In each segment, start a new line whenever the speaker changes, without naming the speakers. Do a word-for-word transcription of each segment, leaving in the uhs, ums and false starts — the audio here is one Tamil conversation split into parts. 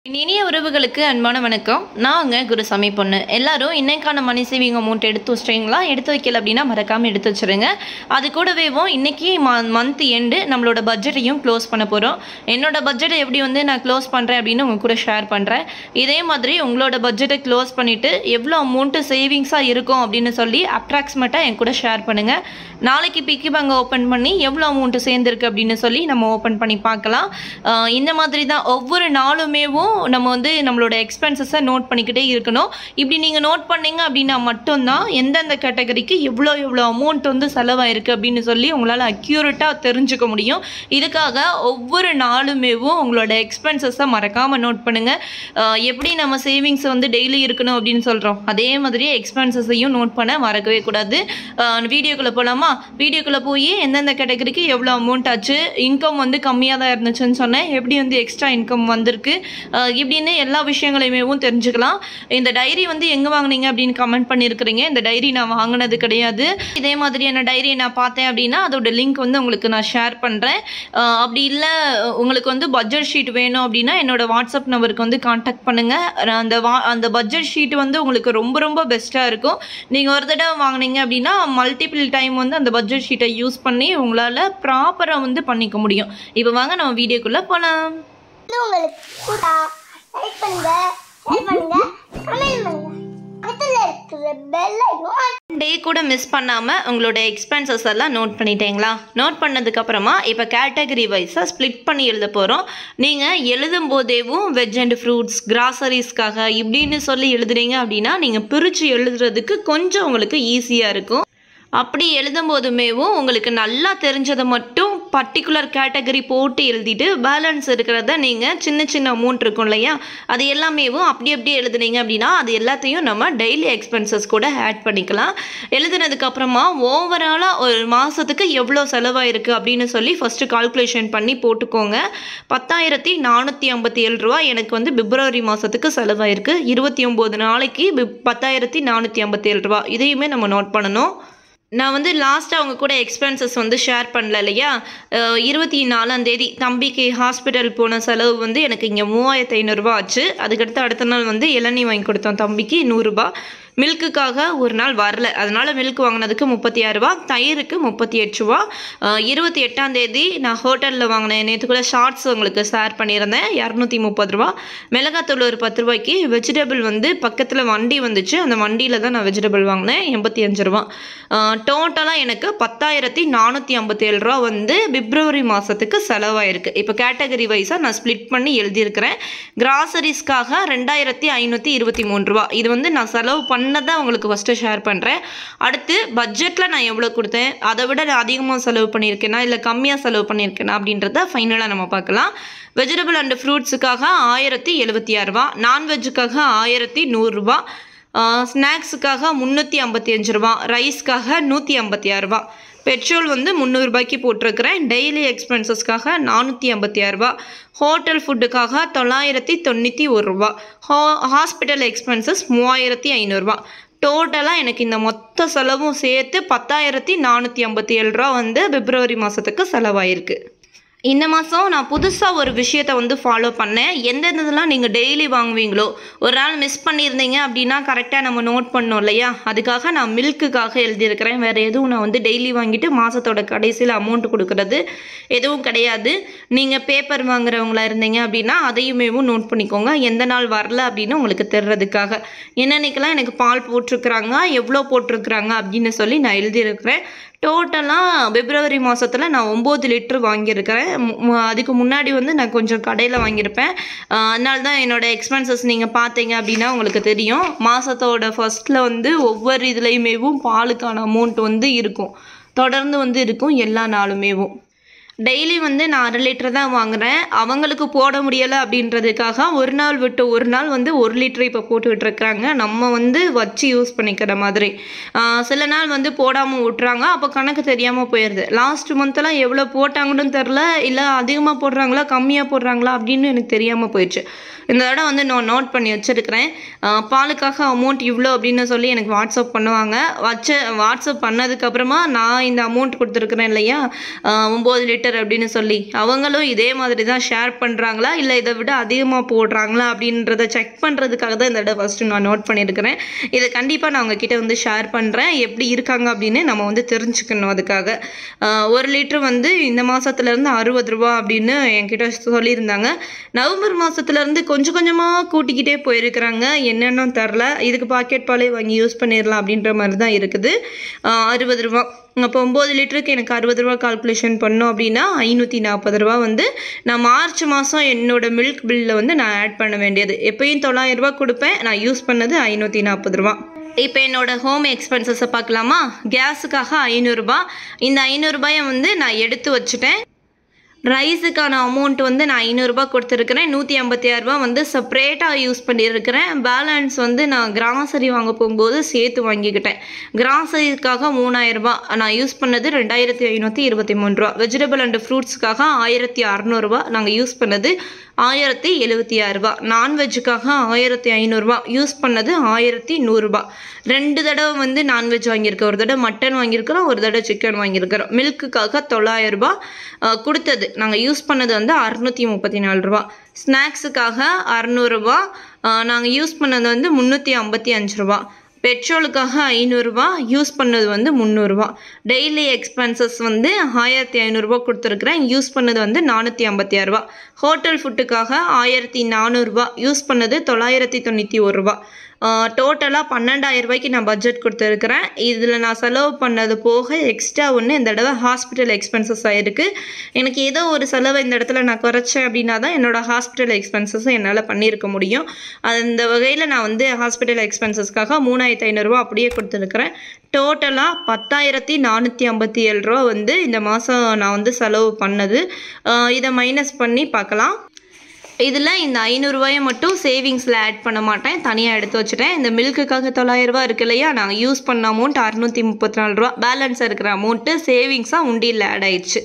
இனிய உறவுகளுக்கு அன்பான வணக்கம். நான் குருசாமி பொண்ணு. எல்லாரும் இன்னைக்கான மணி சேவிங் அமௌண்ட் எடுத்து வச்சிட்டீங்களா? எடுத்து வைக்கல அப்படின்னா மறக்காமல் எடுத்து வச்சுருங்க. அது கூடவேவும் இன்னைக்கு மந்த் எண்டு நம்மளோட பட்ஜெட்டையும் க்ளோஸ் பண்ண போகிறோம். என்னோட பட்ஜெட்டை எப்படி வந்து நான் க்ளோஸ் பண்ணுறேன் அப்படின்னு உங்க கூட ஷேர் பண்ணுறேன். இதே மாதிரி உங்களோட பட்ஜெட்டை க்ளோஸ் பண்ணிவிட்டு எவ்வளோ அமௌண்ட்டு சேவிங்ஸாக இருக்கும் அப்படின்னு சொல்லி அப்ராக்சிமேட்டாக என் கூட ஷேர் பண்ணுங்கள். நாளைக்கு பிக்கி பேங்க் ஓப்பன் பண்ணி எவ்வளோ அமௌண்ட்டு சேர்ந்துருக்கு அப்படின்னு சொல்லி நம்ம ஓப்பன் பண்ணி பார்க்கலாம். இந்த மாதிரி தான் ஒவ்வொரு நாளுமேவும் நம்ம வந்து நம்மளோட எக்ஸ்பென்சஸை நோட் பண்ணிக்கிட்டே இருக்கணும். இப்படி நீங்கள் நோட் பண்ணீங்க அப்படின்னா மட்டும்தான் எந்தெந்த கேட்டகரிக்கு எவ்வளோ எவ்வளோ அமௌண்ட் வந்து செலவாயிருக்கு அப்படின்னு சொல்லி உங்களால் அக்யூரேட்டாக தெரிஞ்சுக்க முடியும். இதுக்காக ஒவ்வொரு நாளுமேவும் உங்களோட எக்ஸ்பென்சஸை மறக்காமல் நோட் பண்ணுங்கள். எப்படி நம்ம சேவிங்ஸ் வந்து டெய்லி இருக்கணும் அப்படின்னு சொல்கிறோம், அதே மாதிரி எக்ஸ்பென்சஸையும் நோட் பண்ண மறக்கவே கூடாது. வீடியோக்குள்ளே போகலாமா? வீடியோக்குள்ளே போய் எந்தெந்த கேட்டகரிக்கு எவ்வளோ அமௌண்ட் ஆச்சு, இன்கம் வந்து கம்மியாக தான் இருந்துச்சுன்னு சொன்னேன், எப்படி வந்து எக்ஸ்ட்ரா இன்கம் வந்திருக்கு இப்படின்னு எல்லா விஷயங்களையுமே தெரிஞ்சுக்கலாம். இந்த டைரி வந்து எங்கே வாங்கினீங்க அப்படின்னு கமெண்ட் பண்ணியிருக்கிறீங்க. இந்த டைரி நான் வாங்கினது கிடையாது. இதே மாதிரியான டைரி நான் பார்த்தேன் அப்படின்னா அதோட லிங்க் வந்து உங்களுக்கு நான் ஷேர் பண்ணுறேன். அப்படி இல்லை உங்களுக்கு வந்து பட்ஜெட் ஷீட் வேணும் அப்படின்னா என்னோட வாட்ஸ்அப் நம்பருக்கு வந்து கான்டாக்ட் பண்ணுங்கள். அந்த வா அந்த பட்ஜெட் ஷீட் வந்து உங்களுக்கு ரொம்ப ரொம்ப பெஸ்ட்டாக இருக்கும். நீங்கள் ஒரு தடவை வாங்கினீங்க அப்படின்னா மல்டிபிள் டைம் வந்து அந்த பட்ஜெட் ஷீட்டை யூஸ் பண்ணி உங்களால் ப்ராப்பராக வந்து பண்ணிக்க முடியும். இப்போ வாங்க நம்ம வீடியோக்குள்ளே போகலாம்.
லைக் பண்ணுங்க, ஷேர் பண்ணுங்க, கமெண்ட் பண்ணுங்க. பக்கத்துல இருக்கிற பெல் ஐகான்
டே கூட மிஸ் பண்ணாமல் உங்களோட எக்ஸ்பென்சஸ் எல்லாம் நோட் பண்ணிட்டீங்களா? நோட் பண்ணதுக்கப்புறமா இப்போ கேட்டகரி வைஸாக ஸ்ப்ளிட் பண்ணி எழுத போகிறோம். நீங்கள் எழுதும் போதேவும் வெஜ் அண்ட் ஃப்ரூட்ஸ், கிராசரிஸ்க்காக இப்படின்னு சொல்லி எழுதுறீங்க அப்படின்னா நீங்கள் பிரித்து எழுதுறதுக்கு கொஞ்சம் உங்களுக்கு ஈஸியாக இருக்கும். அப்படி எழுதும் போதுமேவும் உங்களுக்கு நல்லா தெரிஞ்சதை மட்டும் பர்டிகுலர் கேட்டகரி போட்டு எழுதிட்டு பேலன்ஸ் இருக்கிறத நீங்கள் சின்ன சின்ன அமௌண்ட் இருக்கும் இல்லையா, அது எல்லாமேவும் அப்படி அப்படியே எழுதுனீங்க அப்படின்னா அது எல்லாத்தையும் நம்ம டெய்லி எக்ஸ்பென்சஸ் கூட ஆட் பண்ணிக்கலாம். எழுதுனதுக்கப்புறமா ஓவராலாக ஒரு மாதத்துக்கு எவ்வளோ செலவாயிருக்கு அப்படின்னு சொல்லி ஃபஸ்ட்டு கால்குலேஷன் பண்ணி போட்டுக்கோங்க. பத்தாயிரத்தி நானூற்றி ஐம்பத்தி ஏழு ரூபா எனக்கு வந்து பிப்ரவரி மாதத்துக்கு செலவாயிருக்கு. இருபத்தி ஒம்பது நாளைக்கு பத்தாயிரத்தி நானூற்றி ஐம்பத்தி ஏழு ரூபா இதையுமே நம்ம நோட் பண்ணணும். நான் வந்து லாஸ்ட்டாக அவங்க கூட எக்ஸ்பென்சஸ் வந்து ஷேர் பண்ணல இல்லையா, இருபத்தி நாலாம் தேதி தம்பிக்கு ஹாஸ்பிட்டல் போன செலவு வந்து எனக்கு இங்கே மூவாயிரத்து ஐநூறுரூவா ஆச்சு. அதுக்கடுத்து அடுத்த நாள் வந்து இளநீ வாங்கி கொடுத்தோம் தம்பிக்கு நூறுரூபா. மில்க்குக்காக ஒரு நாள் வரல, அதனால் மில்க் வாங்கினதுக்கு முப்பத்தி ஆறு ரூபா, தயிருக்கு முப்பத்தி எட்டு ரூபா. இருபத்தி எட்டாம் தேதி நான் ஹோட்டலில் வாங்கினேன். நேற்று கூட ஷார்ட்ஸ் உங்களுக்கு ஷேர் பண்ணியிருந்தேன், இரநூத்தி முப்பது ரூபா. மிளகாத்தூள் ஒரு பத்து ரூபாய்க்கு. வெஜிடபிள் வந்து பக்கத்தில் வண்டி வந்துச்சு, அந்த வண்டியில் தான் நான் வெஜிடபிள் வாங்கினேன், எண்பத்தி அஞ்சு ரூபா. டோட்டலாக எனக்கு பத்தாயிரத்தி நானூற்றி ஐம்பத்தி ஏழு ரூபா வந்து பிப்ரவரி மாதத்துக்கு செலவாயிருக்கு. இப்போ கேட்டகரி வைஸாக நான் ஸ்ப்ளிட் பண்ணி எழுதியிருக்கிறேன். கிராசரிஸ்க்காக ரெண்டாயிரத்தி ஐநூற்றி இருபத்தி மூணு ரூபா. இது வந்து நான் செலவு பண்ண தான் உங்களுக்கு ஃபஸ்ட்டு ஷேர் பண்ணுறேன். அடுத்து பட்ஜெட்டில் நான் எவ்வளோ கொடுத்தேன், அதை விட நான் அதிகமாக செலவு பண்ணியிருக்கேனா இல்லை கம்மியாக செலவு பண்ணியிருக்கேனா அப்படின்றத ஃபைனலாக நம்ம பார்க்கலாம். வெஜிடபிள் அண்ட் ஃப்ரூட்ஸுக்காக ஆயிரத்தி எழுபத்தி ஆறு ரூபா, நான்வெஜ்ஜுக்காக ஆயிரத்தி நூறுரூபா, ஸ்நாக்ஸுக்காக முந்நூற்றி ஐம்பத்தி அஞ்சு ரூபா, ரைஸ்க்காக நூற்றி ஐம்பத்தி ஆறு ரூபா, பெட்ரோல் வந்து முந்நூறுபாய்க்கு போட்டிருக்கிறேன். டெய்லி எக்ஸ்பென்சஸ்க்காக நானூற்றி ஐம்பத்தி ஆறு ரூபா, ஹோட்டல் ஃபுட்டுக்காக தொள்ளாயிரத்தி தொண்ணூற்றி ஒரு ரூபா, ஹா ஹாஸ்பிட்டல் எக்ஸ்பென்சஸ் மூவாயிரத்தி ஐநூறுரூவா. டோட்டலாக எனக்கு இந்த மொத்த செலவும் சேர்த்து பத்தாயிரத்தி நானூற்றி ஐம்பத்தி ஏழு ரூபா வந்து பிப்ரவரி மாதத்துக்கு செலவாயிருக்கு. இந்த மாதம் நான் புதுசாக ஒரு விஷயத்தை வந்து ஃபாலோ பண்ணேன். எந்தெந்ததெல்லாம் நீங்கள் டெய்லி வாங்குவீங்களோ, ஒரு நாள் மிஸ் பண்ணியிருந்தீங்க அப்படின்னா கரெக்டாக நம்ம நோட் பண்ணோம் இல்லையா, அதுக்காக நான் மில்க்குக்காக எழுதியிருக்கிறேன். வேறு எதுவும் நான் வந்து டெய்லி வாங்கிட்டு மாதத்தோட கடைசியில் அமௌண்ட் கொடுக்குறது எதுவும் கிடையாது. நீங்கள் பேப்பர் வாங்குறவங்களா இருந்தீங்க அப்படின்னா அதையுமே நோட் பண்ணிக்கோங்க, எந்த நாள் வரல அப்படின்னு உங்களுக்கு தெரிறதுக்காக. என்னன்னைக்கெல்லாம் எனக்கு பால் போட்டிருக்கிறாங்க, எவ்வளோ போட்டிருக்கிறாங்க அப்படின்னு சொல்லி நான் எழுதியிருக்கிறேன். டோட்டலாக பிப்ரவரி மாதத்தில் நான் ஒம்பது லிட்ரு வாங்கியிருக்கிறேன். அதுக்கு முன்னாடி வந்து நான் கொஞ்சம் கடையில் வாங்கியிருப்பேன். அதனால தான் என்னோடய எக்ஸ்பென்சஸ் நீங்கள் பார்த்தீங்க அப்படின்னா உங்களுக்கு தெரியும். மாதத்தோட ஃபஸ்ட்டில் வந்து ஒவ்வொரு இதுலேயுமேவும் பாலுக்கான அமௌண்ட் வந்து இருக்கும், தொடர்ந்து வந்து இருக்கும் எல்லா நாளுமேவும். டெய்லி வந்து நான் அரை லிட்டர் தான் வாங்குகிறேன். அவங்களுக்கு போட முடியலை அப்படின்றதுக்காக ஒரு நாள் விட்டு ஒரு நாள் வந்து ஒரு லிட்டர் இப்போ போட்டுக்கிட்டு இருக்கிறாங்க, நம்ம வந்து வச்சு யூஸ் பண்ணிக்கிற மாதிரி. சில நாள் வந்து போடாமல் விட்டுறாங்க, அப்போ கணக்கு தெரியாமல் போயிடுது. லாஸ்ட் மந்த்தெல்லாம் எவ்வளோ போட்டாங்கன்னு தெரில, இல்லை அதிகமாக போடுறாங்களா கம்மியாக போடுறாங்களா அப்படின்னு எனக்கு தெரியாமல் போயிடுச்சு. இந்த தடவை வந்து நான் நோட் பண்ணி வச்சுருக்கிறேன். பாலுக்காக அமௌண்ட் இவ்வளோ அப்படின்னு சொல்லி எனக்கு வாட்ஸ்அப் பண்ணுவாங்க. வச்ச வாட்ஸ்அப் பண்ணதுக்கப்புறமா நான் இந்த அமௌண்ட் கொடுத்துருக்குறேன் இல்லையா, ஒம்பது லிட்டர் அப்படின்னு சொல்லி, அவங்களும் இதே மாதிரி தான் ஷேர் பண்ணுறாங்களா இல்லை இதை விட அதிகமாக போடுறாங்களா அப்படின்றத செக் பண்ணுறதுக்காக தான் இந்த தடவை ஃபஸ்ட்டு நான் நோட் பண்ணியிருக்கிறேன். இதை கண்டிப்பாக நான் உங்ககிட்ட வந்து ஷேர் பண்ணுறேன், எப்படி இருக்காங்க அப்படின்னு நம்ம வந்து தெரிஞ்சுக்கணும். அதுக்காக ஒரு லிட்டர் வந்து இந்த மாதத்துலேருந்து அறுபது ரூபா அப்படின்னு என்கிட்ட சொல்லியிருந்தாங்க. நவம்பர் மாதத்துலேருந்து கொஞ்சம் கொஞ்சமாக கூட்டிக்கிட்டே போயிருக்கிறாங்க, என்னென்னு தெரில. இதுக்கு பாக்கெட் பாலே வாங்கி யூஸ் பண்ணிடலாம் அப்படின்ற மாதிரி தான் இருக்குது. அறுபது ரூபா, அப்போ ஒம்பது லிட்டருக்கு எனக்கு அறுபது ரூபா கால்குலேஷன் பண்ணோம் அப்படின்னா ஐநூற்றி நாற்பது ரூபா வந்து நான் மார்ச் மாதம் என்னோடய மில்க் பில்லில் வந்து நான் ஆட் பண்ண வேண்டியது. எப்பயும் தொள்ளாயிரம் ரூபா கொடுப்பேன், நான் யூஸ் பண்ணது ஐநூற்றி நாற்பது ரூபா. இப்போ என்னோடய ஹோம் எக்ஸ்பென்சஸை பார்க்கலாமா. கேஸுக்காக ஐநூறுரூபா, இந்த ஐநூறுரூபாயை வந்து நான் எடுத்து வச்சுட்டேன். ரைஸுக்கான அமௌண்ட் வந்து நான் ஐநூறுரூபா கொடுத்துருக்குறேன். நூற்றி ஐம்பத்தி ஆறுரூபா வந்து செப்ரேட்டாக யூஸ் பண்ணியிருக்கிறேன். பேலன்ஸ் வந்து நான் கிராசரி வாங்க போகும்போது சேர்த்து வாங்கிக்கிட்டேன். கிராசரிக்காக மூணாயிரரூபா நான் யூஸ் பண்ணது ரெண்டாயிரத்தி ஐநூற்றி இருபத்தி மூணு ரூபா. வெஜிடபிள் அண்ட் ஃப்ரூட்ஸுக்காக ஆயிரத்தி அறநூறுபா நாங்கள் யூஸ் பண்ணது ஆயிரத்தி எழுபத்தி ஆறுரூபா. நான்வெஜ்ஜுக்காக ஆயிரத்தி ஐநூறுரூபா யூஸ் பண்ணது ஆயிரத்தி நூறுரூபா. ரெண்டு தடவை வந்து நான்வெஜ் வாங்கியிருக்கேன், ஒரு தடவை மட்டன் வாங்கியிருக்கிறோம், ஒரு தடவை சிக்கன் வாங்கியிருக்கிறோம். மில்க்குக்காக தொள்ளாயிரரூபா கொடுத்தது, நாங்கள் யூஸ் பண்ணது வந்து அறுநூற்றி முப்பத்தி நாலு ரூபா. ஸ்நாக்ஸுக்காக அறநூறுபா, நாங்கள் யூஸ் பண்ணது வந்து முந்நூற்றி ஐம்பத்தி அஞ்சு ரூபா. பெட்ரோலுக்காக ஐநூறுரூவா, யூஸ் பண்ணது வந்து முந்நூறுரூவா. டெய்லி எக்ஸ்பென்சஸ் வந்து ஆயிரத்தி ஐநூறுரூவா கொடுத்துருக்குறேன், யூஸ் பண்ணது வந்து நானூற்றி ஐம்பத்தி ஆறுரூவா. ஹோட்டல் ஃபுட்டுக்காக ஆயிரத்தி நானூறுரூவா, யூஸ் பண்ணது தொள்ளாயிரத்தி தொண்ணூற்றி ஒரு ரூபா. டோட்டலாக பன்னெண்டாயிரம் ரூபாய்க்கு நான் பட்ஜெட் கொடுத்துருக்குறேன். இதில் நான் செலவு பண்ணது போக எக்ஸ்ட்ரா ஒன்று இந்த தடவை ஹாஸ்பிட்டல் எக்ஸ்பென்சஸ் ஆகிருக்கு. எனக்கு ஏதோ ஒரு செலவை இந்த இடத்துல நான் குறைச்சேன் அப்படின்னா தான் என்னோடய ஹாஸ்பிட்டல் எக்ஸ்பென்சஸை என்னால் பண்ணியிருக்க முடியும். அந்த வகையில் நான் வந்து ஹாஸ்பிட்டல் எக்ஸ்பென்சஸ்க்காக மூணாயிரத்தி ஐநூறுரூவா அப்படியே கொடுத்துருக்குறேன். டோட்டலாக பத்தாயிரத்தி நானூற்றி ஐம்பத்தி ஏழு ரூபா வந்து இந்த மாதம் நான் வந்து செலவு பண்ணது. இதை மைனஸ் பண்ணி பார்க்கலாம். இதில் இந்த ஐநூறுரூவாயை மட்டும் சேவிங்ஸில் ஆட் பண்ண மாட்டேன், தனியாக எடுத்து வச்சுட்டேன். இந்த மில்க்குக்காக தொள்ளாயிரரூபா இருக்கு இல்லையா, நாங்கள் யூஸ் பண்ண அமௌண்ட் அறுநூற்றி முப்பத்தி நாலு ரூபா. பேலன்ஸ் இருக்கிற அமௌண்ட்டு சேவிங்ஸாக உண்டியில் ஆட் ஆயிடுச்சு.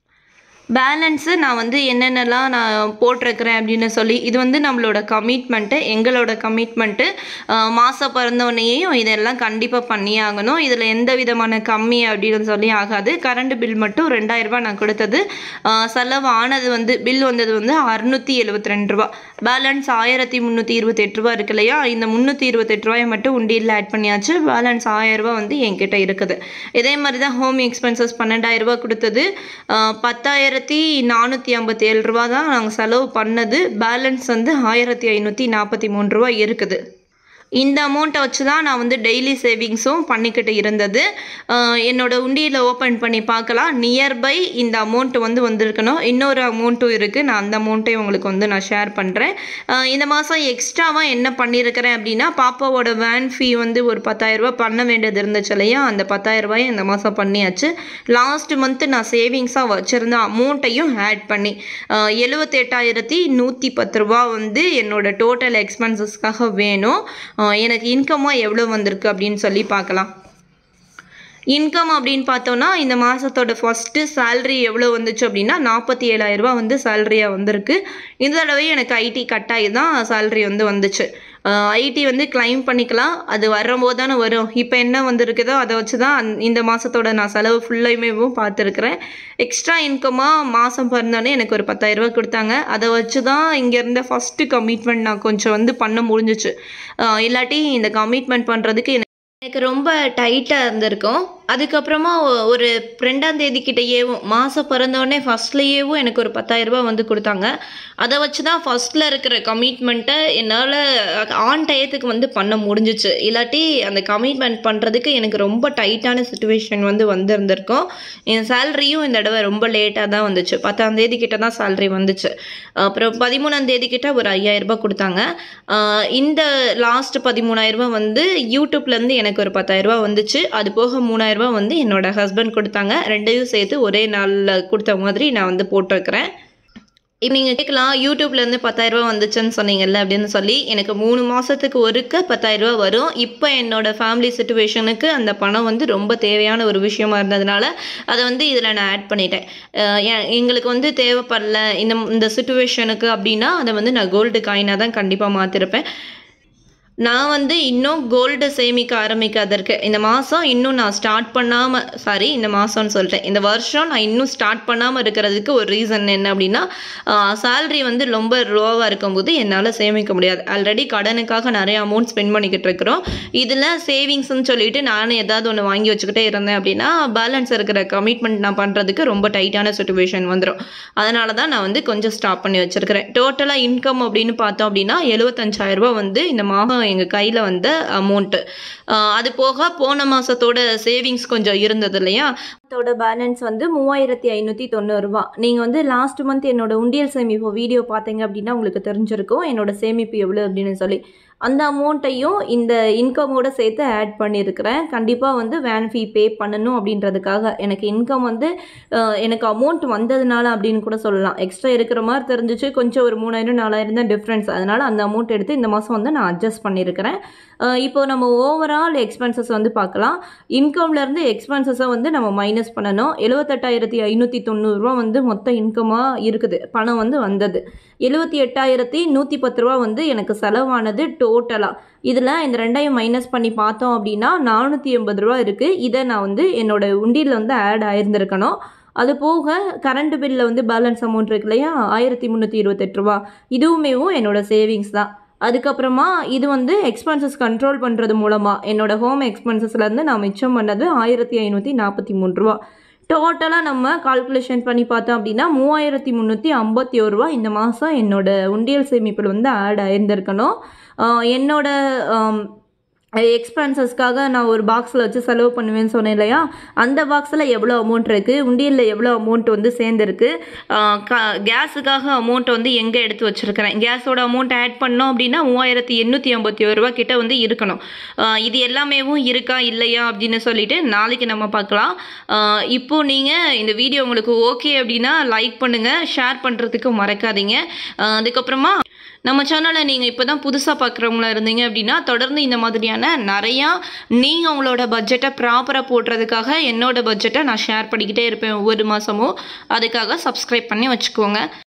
பேலன்ஸு நான் வந்து என்னென்னலாம் நான் போட்டிருக்கிறேன் அப்படின்னு சொல்லி, இது வந்து நம்மளோட கமிட்மெண்ட்டு, எங்களோட கமிட்மெண்ட்டு. மாதம் பிறந்தோடனேயும் இதெல்லாம் கண்டிப்பாக பண்ணி ஆகணும். இதில் எந்த விதமான கம்மி அப்படின்னு சொல்லி ஆகாது. கரண்ட் பில் மட்டும் ரெண்டாயிரரூபா நான் கொடுத்தது. செலவு ஆனது வந்து பில் வந்தது வந்து அறுநூற்றி எழுபத்தி ரெண்டு ரூபா. பேலன்ஸ் ஆயிரத்தி முந்நூற்றி இருபத்தெட்டு ரூபா இருக்கு இல்லையா, இந்த முந்நூற்றி இருபத்தெட்டு ரூபாயை மட்டும் உண்டியில் ஆட் பண்ணியாச்சு. பேலன்ஸ் ஆயிரம் ரூபா வந்து என்கிட்ட இருக்குது. இதே மாதிரி தான் ஹோம் எக்ஸ்பென்சஸ் பன்னெண்டாயிரம் ரூபா கொடுத்தது. பத்தாயிரத்தி நானூற்றி ஐம்பத்தி ஏழு ரூபா தான் நாங்கள் செலவு பண்ணது. பேலன்ஸ் வந்து ஆயிரத்தி ஐநூற்றி நாற்பத்தி மூணு ரூபா இருக்குது. இந்த அமௌண்ட்டை வச்சு தான் நான் வந்து டெய்லி சேவிங்ஸும் பண்ணிக்கிட்டு இருந்தது. என்னோடய உண்டியில் ஓப்பன் பண்ணி பார்க்கலாம். நியர்பை இந்த அமௌண்ட்டு வந்து வந்திருக்கணும். இன்னொரு அமௌண்ட்டும் இருக்குது, நான் அந்த அமௌண்ட்டையும் உங்களுக்கு வந்து நான் ஷேர் பண்ணுறேன். இந்த மாதம் எக்ஸ்ட்ராவாக என்ன பண்ணியிருக்கிறேன் அப்படின்னா, பாப்பாவோட வேன் ஃபீ வந்து ஒரு பத்தாயிரரூபா பண்ண வேண்டியது இருந்துச்சு இல்லையா, அந்த பத்தாயிரரூபாயை இந்த மாதம் பண்ணியாச்சு. லாஸ்ட் மந்த்து நான் சேவிங்ஸாக வச்சுருந்த அமௌண்ட்டையும் ஆட் பண்ணி எழுபத்தி எட்டாயிரத்தி நூற்றி பத்து ரூபா வந்து என்னோடய டோட்டல் எக்ஸ்பென்சஸ்க்காக வேணும். எனக்கு இன்கமாக எவ்வளோ வந்திருக்கு அப்படின்னு சொல்லி பார்க்கலாம். இன்கம் அப்படின்னு பார்த்தோன்னா, இந்த மாதத்தோட ஃபஸ்ட்டு சேல்ரி எவ்வளோ வந்துச்சு அப்படின்னா நாற்பத்தி ஏழாயிரரூபா வந்து சேல்ரியாக வந்திருக்கு. இந்த தடவை எனக்கு ஐடி கட்டாகி தான் சேல்ரி வந்து வந்துச்சு. ஐடி வந்து கிளைம் பண்ணிக்கலாம், அது வரும்போது தானே வரும். இப்போ என்ன வந்திருக்குதோ அதை வச்சு தான் இந்த மாதத்தோட நான் செலவு ஃபுல்லையுமேவும் பார்த்துருக்குறேன். எக்ஸ்ட்ரா இன்கமாக மாதம் பிறந்தோடனே எனக்கு ஒரு பத்தாயிரரூபா கொடுத்தாங்க. அதை வச்சு தான் இங்கே இருந்த ஃபஸ்ட்டு கமிட்மெண்ட் நான் கொஞ்சம் வந்து பண்ண முடிஞ்சிச்சு. இல்லாட்டி இந்த கமிட்மெண்ட் பண்ணுறதுக்கு எனக்கு ரொம்ப டைட்டாக இருந்திருக்கும். அதுக்கப்புறமா ஒரு ரெண்டாம் தேதிக்கிட்டேயேவும் மாதம் பிறந்தோடனே ஃபஸ்ட்லேயேவும் எனக்கு ஒரு பத்தாயிரரூபா வந்து கொடுத்தாங்க. அதை வச்சு தான் ஃபஸ்ட்டில் இருக்கிற கமிட்மெண்ட்டை என்னால் ஆன் டயத்துக்கு வந்து பண்ண முடிஞ்சிச்சு. இல்லாட்டி அந்த கமிட்மெண்ட் பண்ணுறதுக்கு எனக்கு ரொம்ப டைட்டான சுச்சுவேஷன் வந்து வந்திருந்திருக்கும். என் சேல்ரியும் இந்த தடவை ரொம்ப லேட்டாக தான் வந்துச்சு. பத்தாம் தேதி கிட்ட தான் சேல்ரி வந்துச்சு. அப்புறம் பதிமூணாம் தேதி கிட்ட ஒரு ஐயாயிரரூபா கொடுத்தாங்க. இந்த லாஸ்ட் பதிமூணாயிரரூபா வந்து யூடியூப்லேருந்து எனக்கு ஒரு பத்தாயிரரூபா வந்துச்சு. அது போக மூணாயிரரூபா வந்து என்னோட ஹஸ்பண்ட் கொடுத்தாங்க. ரெண்டையும் சேர்த்து ஒரே நாளில் கொடுத்த மாதிரி நான் வந்து போட்டிருக்கிறேன். இப்போ நீங்கள் கேட்கலாம் யூடியூப்லேருந்து பத்தாயிரரூபா வந்துச்சுன்னு சொன்னீங்கல்ல அப்படின்னு சொல்லி. எனக்கு மூணு மாதத்துக்கு ஒருக்க பத்தாயிரரூபா வரும். இப்போ என்னோடய ஃபேமிலி சுச்சுவேஷனுக்கு அந்த பணம் வந்து ரொம்ப தேவையான ஒரு விஷயமா இருந்ததுனால அதை வந்து இதில் நான் ஆட் பண்ணிட்டேன். எங்களுக்கு வந்து தேவைப்படல இந்த இந்த சுச்சுவேஷனுக்கு அப்படின்னா அதை வந்து நான் கோல்டு காயினாக தான் கண்டிப்பாக மாற்றிருப்பேன். நான் வந்து இன்னும் கோல்டு சேமிக்க ஆரம்பிக்காதற்கு இந்த மாதம் இன்னும் நான் ஸ்டார்ட் பண்ணாமல் சாரி இந்த மாதம்னு சொல்லிட்டேன் இந்த வருஷம் நான் இன்னும் ஸ்டார்ட் பண்ணாமல் இருக்கிறதுக்கு ஒரு ரீசன் என்ன அப்படின்னா, சேல்ரி வந்து ரொம்ப லோவாக இருக்கும்போது என்னால் சேமிக்க முடியாது. ஆல்ரெடி கடனுக்காக நிறைய அமௌண்ட் ஸ்பெண்ட் பண்ணிக்கிட்டு இருக்கிறோம். இதில் சேவிங்ஸ்ன்னு சொல்லிட்டு நானும் ஏதாவது ஒன்று வாங்கி வச்சுக்கிட்டே இருந்தேன் அப்படின்னா பேலன்ஸ் இருக்கிற கமிட்மெண்ட் நான் பண்ணுறதுக்கு ரொம்ப டைட்டான சுச்சுவேஷன் வந்துடும். அதனால தான் நான் வந்து கொஞ்சம் ஸ்டாப் பண்ணி வச்சுருக்கிறேன். டோட்டலாக இன்கம் அப்படின்னு பார்த்தோம் அப்படின்னா எழுபத்தஞ்சாயிரரூபா வந்து இந்த மாதம் எங்கள் கையில் வந்த அமௌண்ட்டு. அது போக போன மாதத்தோட சேவிங்ஸ் கொஞ்சம் இருந்தது இல்லையா, அதோட பேலன்ஸ் வந்து மூவாயிரத்தி ஐநூற்றி தொண்ணூறுரூவா. நீங்கள் வந்து லாஸ்ட் மந்த் என்னோட உண்டியல் சேமிப்பு வீடியோ பார்த்தீங்க அப்படின்னா உங்களுக்கு தெரிஞ்சிருக்கும் என்னோட சேமிப்பு எவ்வளோ அப்படின்னு சொல்லி. அந்த அமௌண்ட்டையும் இந்த இன்கமோடு சேர்த்து ஆட் பண்ணியிருக்கிறேன். கண்டிப்பாக வந்து வேன் ஃபீ பே பண்ணணும் அப்படின்றதுக்காக. எனக்கு இன்கம் வந்து எனக்கு அமௌண்ட் வந்ததுனால அப்படின்னு கூட சொல்லலாம். எக்ஸ்ட்ரா இருக்கிற மாதிரி தெரிஞ்சிச்சு, கொஞ்சம் ஒரு மூணாயிரம் நாலாயிரம் தான் டிஃப்ரென்ஸ். அதனால் அந்த அமௌண்ட் எடுத்து இந்த மாதம் வந்து நான் அட்ஜஸ்ட் பண்ணியிருக்கிறேன். இப்போ நம்ம ஓவரால் எக்ஸ்பென்சஸ் வந்து பார்க்கலாம். இன்கம்லேருந்து எக்ஸ்பென்சஸை வந்து நம்ம மைனஸ் பண்ணணும். எழுபத்தெட்டாயிரத்தி ஐநூற்றி தொண்ணூறுரூவா வந்து மொத்த இன்கமாக இருக்குது, பணம் வந்து வந்தது. எழுபத்தி எட்டாயிரத்தி நூற்றி பத்து ரூபா வந்து எனக்கு செலவானது டோட்டலாக. இதில் இந்த ரெண்டையும் மைனஸ் பண்ணி பார்த்தோம் அப்படின்னா நானூற்றி எண்பது ரூபா இருக்குது. இதை நான் வந்து என்னோடய உண்டியில் வந்து ஆட் ஆயிருந்திருக்கணும். அது போக கரண்ட் பில்லில் வந்து பேலன்ஸ் அமௌண்ட் இருக்கு இல்லையா, ஆயிரத்தி முந்நூற்றி இருபத்தெட்டு ரூபா, இதுவுமேவும் என்னோடய சேவிங்ஸ் தான். அதுக்கப்புறமா இது வந்து எக்ஸ்பென்சஸ் கண்ட்ரோல் பண்ணுறது மூலமாக என்னோடய ஹோம் எக்ஸ்பென்சஸ்லேருந்து நான் மிச்சம் பண்ணது ஆயிரத்தி ஐநூற்றி நாற்பத்தி மூணு ரூபா. டோட்டலாக நம்ம கால்குலேஷன் பண்ணி பார்த்தோம் அப்படின்னா மூவாயிரத்தி முந்நூற்றி ஐம்பத்தி ஒரு ரூபா இந்த மாதம் என்னோடய உண்டியல் சேமிப்பில் வந்து ஆட் ஆயிருந்திருக்கணும். என்னோட எக்ஸ்பென்சஸ்க்காக நான் ஒரு பாக்ஸில் வச்சு செலவு பண்ணுவேன்னு சொன்னேன் இல்லையா, அந்த பாக்ஸில் எவ்வளோ அமௌண்ட் இருக்குது, உண்டியலில் எவ்வளோ அமௌண்ட் வந்து சேர்ந்துருக்கு, க கேஸுக்காக அமௌண்ட்டை வந்து எங்கே எடுத்து வச்சுருக்கிறேன், கேஸோட அமௌண்ட் ஆட் பண்ணோம் அப்படின்னா மூவாயிரத்தி எண்ணூற்றி ஐம்பத்தி ஒரு ரூபா கிட்ட வந்து இருக்கணும். இது எல்லாமேவும் இருக்கா இல்லையா அப்படின்னு சொல்லிட்டு நாளைக்கு நம்ம பார்க்கலாம். இப்போது நீங்கள் இந்த வீடியோ உங்களுக்கு ஓகே அப்படின்னா லைக் பண்ணுங்கள், ஷேர் பண்ணுறதுக்கு மறக்காதீங்க. அதுக்கப்புறமா நம்ம சேனலை நீங்கள் இப்போ தான் புதுசாக பார்க்குறவங்களா இருந்தீங்க அப்படின்னா தொடர்ந்து இந்த மாதிரியான நிறையா நீங்கள் உங்களோட பட்ஜெட்டை ப்ராப்பராக போடுறதுக்காக என்னோடய பட்ஜெட்டை நான் ஷேர் பண்ணிக்கிட்டே இருப்பேன் ஒவ்வொரு மாதமும். அதுக்காக சப்ஸ்கிரைப் பண்ணி வச்சுக்கோங்க.